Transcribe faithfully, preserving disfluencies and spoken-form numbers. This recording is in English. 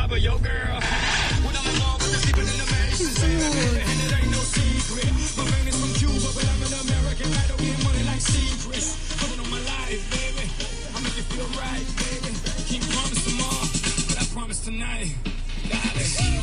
top of your girl. When I'm alone, but sleeping in the mansion, baby, and it ain't no secret. My man is from Cuba, but I'm an American. I don't get money like secrets. Put it on my life, baby. I make you feel right, baby. Can't promise tomorrow, but I promise tonight. Got it.